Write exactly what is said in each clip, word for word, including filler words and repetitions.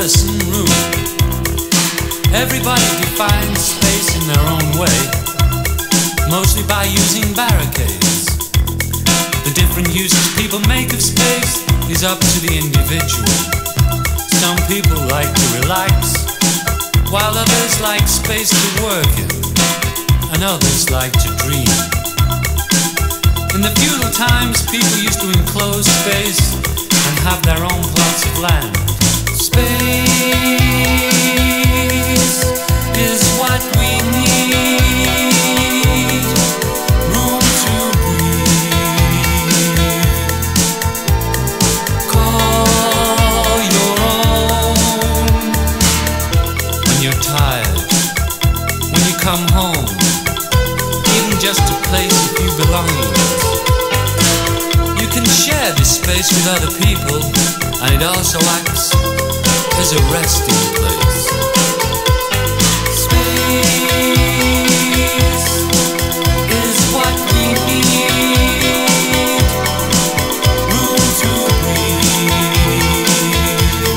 two-person room. Everybody defines space in their own way, mostly by using barricades. The different uses people make of space is up to the individual. Some people like to relax, while others like space to work in, and others like to dream. In the feudal times, people used to enclose space and have their own plots of land. Space is what we need, room to breathe. Call your own when you're tired, when you come home, even just a place a few belongings. You can share this space with other people, and it also acts as a resting place. Space is what we need, room to breathe.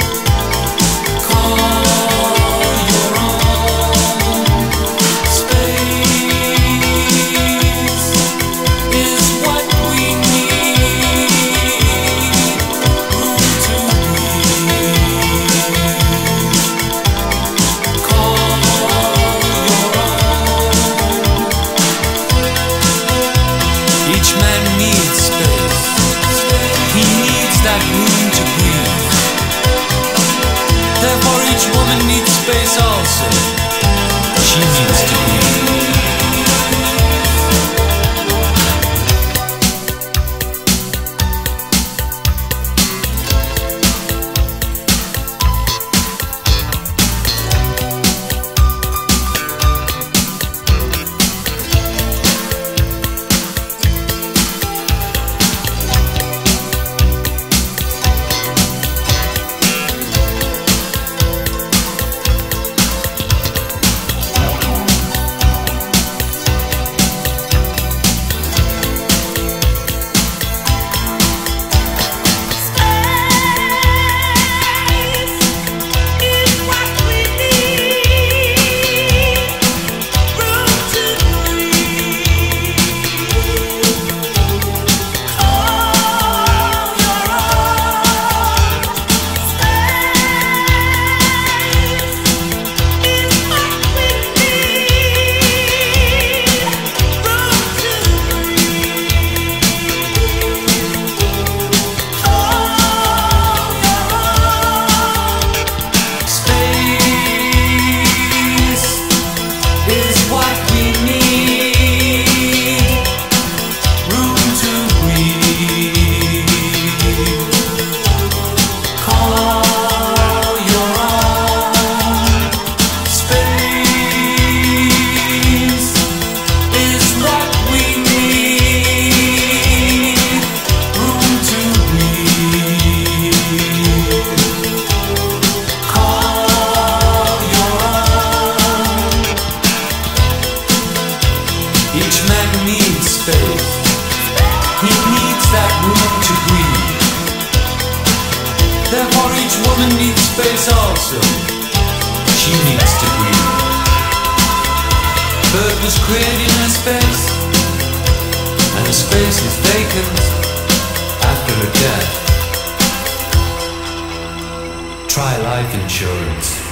Call your own. Space is what we need, room to breathe. Call your own. Each man needs space. He needs that room to breathe. Therefore each woman needs space also. She needs to breathe. Each man needs space. He needs that room to breathe. Therefore each woman needs space also. She needs to breathe. Bird was created in a space, and a space is vacant after a death. Try life insurance.